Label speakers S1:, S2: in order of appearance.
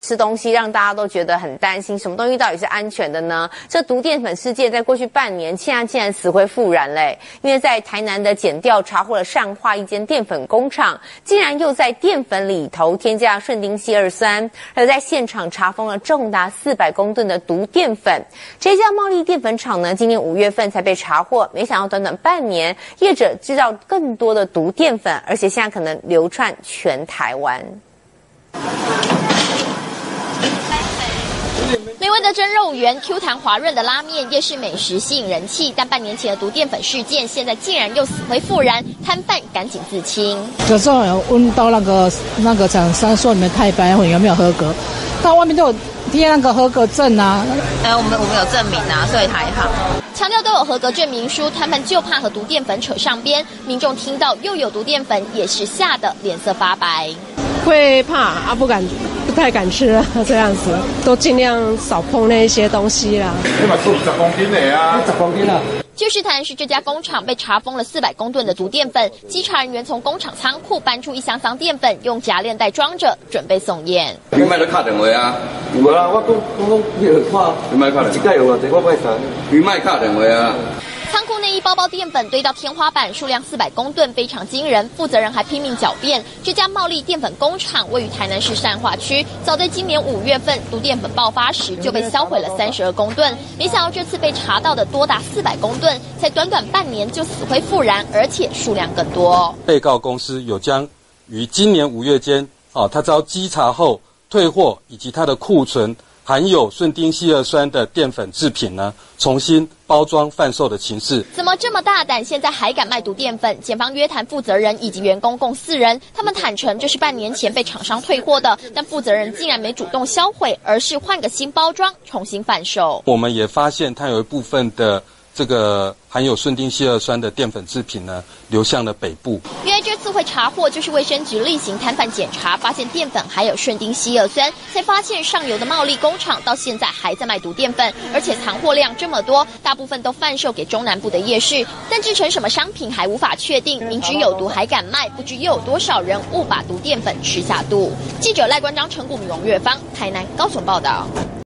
S1: 吃东西让大家都觉得很担心，什么东西到底是安全的呢？这毒淀粉事件在过去半年，现在竟然死灰复燃嘞！因为在台南的检调查获了善化一间淀粉工厂，竟然又在淀粉里头添加顺丁烯二酸，而在现场查封了重达400公吨的毒淀粉。这家茂利淀粉厂呢，今年5月份才被查获，没想到短短半年，业者制造更多的毒淀粉，而且现在可能流窜全台湾。
S2: 美味的蒸肉圆、Q 弹滑润的拉面，夜市美食吸引人气。但半年前的毒淀粉事件，现在竟然又死灰复燃，摊贩赶紧自清。
S3: 有时候有问到那个厂商说你们太白粉有没有合格，到外面都有贴那个合格证啊。
S4: 我们有证明啊，所以还好。
S2: 强调都有合格证明书，摊贩就怕和毒淀粉扯上边。民众听到又有毒淀粉，也是吓得脸色发白。
S5: 会怕啊，不太敢吃了，这样子都尽量少碰那一些东西啦。
S6: 你嘛出10公斤的啊，10公斤啊。
S2: 就是谈是这家工厂被查封了400公吨的毒淀粉，稽查人员从工厂仓库搬出一箱箱淀粉，用夹链袋装着，准备送验。
S7: 你卖咧敲电话啊？
S8: 无啦，我讲你去看，
S7: 你卖敲电话？
S8: 一届有啊，这我卖啥？
S7: 你卖敲电话啊？
S2: 仓库内一包包淀粉堆到天花板，数量400公吨，非常惊人。负责人还拼命狡辩，这家茂利淀粉工厂位于台南市善化区，早在今年5月份毒淀粉爆发时就被销毁了32公吨，没想到这次被查到的多达400公吨，才短短半年就死灰复燃，而且数量更多。
S9: 被告公司有将于今年5月间，他遭稽查后退货，以及他的库存含有顺丁烯二酸的淀粉制品呢，重新包装贩售的情势。
S2: 怎么这么大胆，现在还敢卖毒淀粉？检方约谈负责人以及员工共4人，他们坦承这是半年前被厂商退货的，但负责人竟然没主动销毁，而是换个新包装重新贩售。
S9: 我们也发现它有一部分的这个含有顺丁烯二酸的淀粉制品呢，流向了北部。
S2: 原来这次会查获，就是卫生局例行摊贩检查，发现淀粉还有顺丁烯二酸，才发现上游的茂利工厂到现在还在卖毒淀粉，而且藏货量这么多，大部分都贩售给中南部的夜市，但制成什么商品还无法确定。明知有毒还敢卖，不知又有多少人误把毒淀粉吃下肚。记者赖关章、陈谷明、王月芳，台南高雄报道。